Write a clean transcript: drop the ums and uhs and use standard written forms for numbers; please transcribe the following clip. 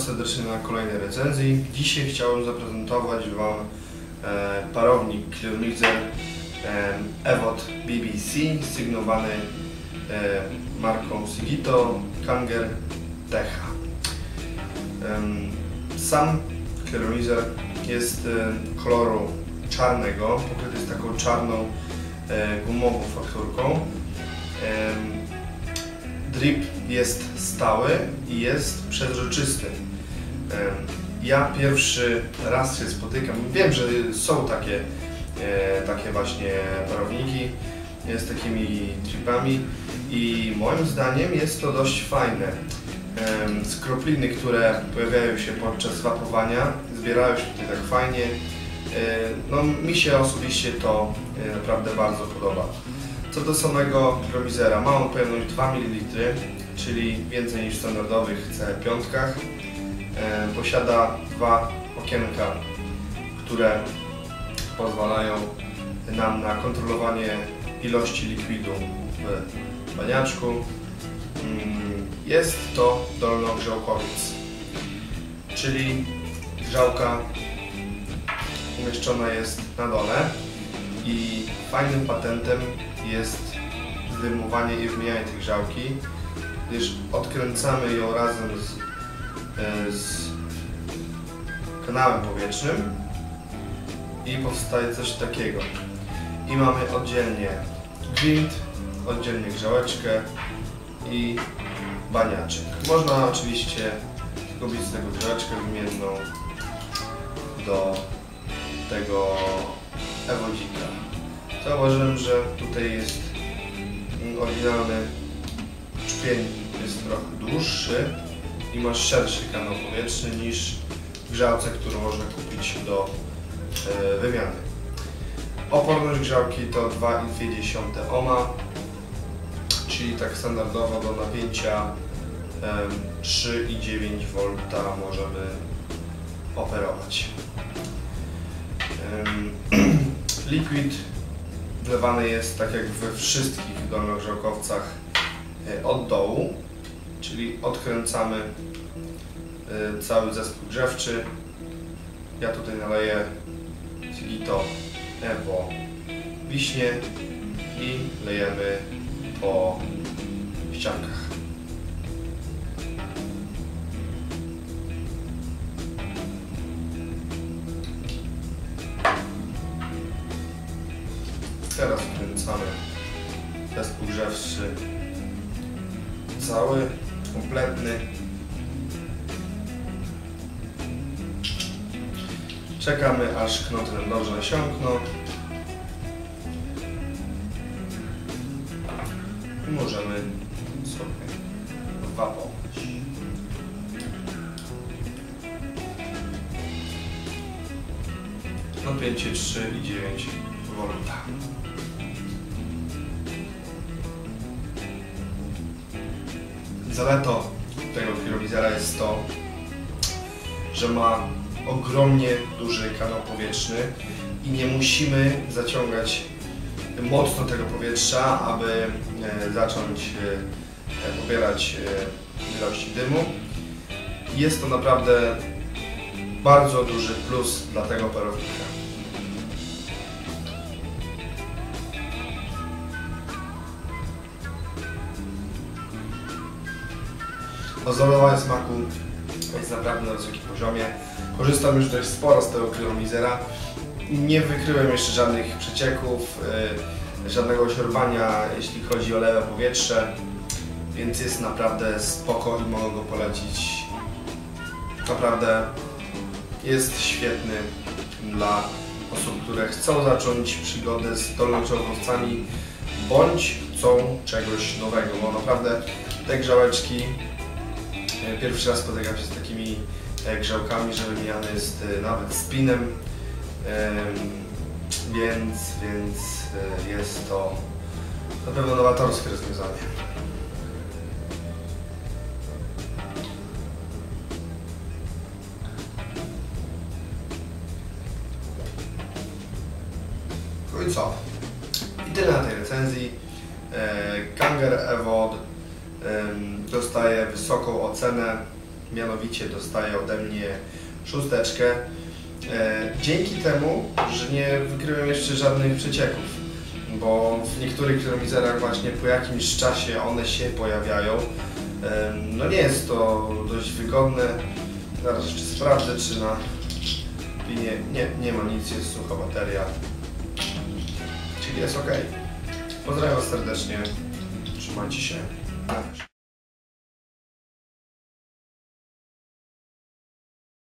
serdecznie na kolejnej recenzji. Dzisiaj chciałem zaprezentować Wam parownik Clearmixer Evod BBC sygnowany marką Sigito Kanger Techa. Sam Clearmixer jest koloru czarnego, pokryty jest taką czarną gumową fakturką. Drip jest stały i jest przezroczysty. Ja pierwszy raz się spotykam, wiem, że są takie właśnie parowniki z takimi dripami i moim zdaniem jest to dość fajne. Skropliny, które pojawiają się podczas wapowania, zbierają się tutaj tak fajnie. No, mi się osobiście to naprawdę bardzo podoba. Co do samego Clearmixera, ma on pojemność 2 ml, czyli więcej niż w standardowych C5. Posiada dwa okienka, które pozwalają nam na kontrolowanie ilości likwidu w baniaczku. Jest to dolnogrzałkowiec, czyli grzałka umieszczona jest na dole i fajnym patentem jest zdejmowanie i wymienianie tej grzałki, gdyż odkręcamy ją razem z kanałem powietrznym i powstaje coś takiego. I mamy oddzielnie gwint, oddzielnie grzałeczkę i baniaczek. Można oczywiście kupić z tego grzałeczkę wymienną do tego Ewodzika. Zauważyłem, że tutaj jest oryginalny czpień, jest trochę dłuższy i ma szerszy kanał powietrzny niż w grzałce, którą można kupić do wymiany. Oporność grzałki to 2,2 ohma, czyli tak standardowo do napięcia 3,9 V możemy operować. Liquid wlewany jest tak jak we wszystkich dolnogrzałkowcach od dołu, czyli odkręcamy cały zespół grzewczy. Ja tutaj naleję Sigito Evo wiśnie i lejemy po ściankach. Teraz wkręcamy zespół grzewczy cały, kompletny. Czekamy, aż knoty nam dobrze nasiąkną i możemy sobie wapować. Napięcie 3,9 V. Zaletą tego Clearmixera jest to, że ma ogromnie duży kanał powietrzny i nie musimy zaciągać mocno tego powietrza, aby zacząć pobierać ilości dymu. Jest to naprawdę bardzo duży plus dla tego parownika. Ozdrobowanie smaku jest naprawdę na wysokim poziomie. Korzystam już dość sporo z tego Clearmixera. Nie wykryłem jeszcze żadnych przecieków, żadnego siorbania, jeśli chodzi o lewe powietrze, więc jest naprawdę spoko i mogę go polecić. Naprawdę jest świetny dla osób, które chcą zacząć przygodę z dolnogrzałkowcami bądź chcą czegoś nowego, bo naprawdę te grzałeczki, pierwszy raz spotykam się z takimi grzałkami, że wymieniany jest nawet spinem, więc jest to na pewno nowatorskie rozwiązanie. No i co? I tyle na tej recenzji. Kanger Evod dostaje wysoką ocenę mianowicie dostaje ode mnie 6. Dzięki temu, że nie wykryłem jeszcze żadnych przecieków, bo w niektórych kromizerach właśnie po jakimś czasie one się pojawiają. No nie jest to dość wygodne. Zaraz jeszcze sprawdzę, czy na pinie nie ma nic, jest sucha bateria. Czyli jest ok. Pozdrawiam Was serdecznie. Trzymajcie się.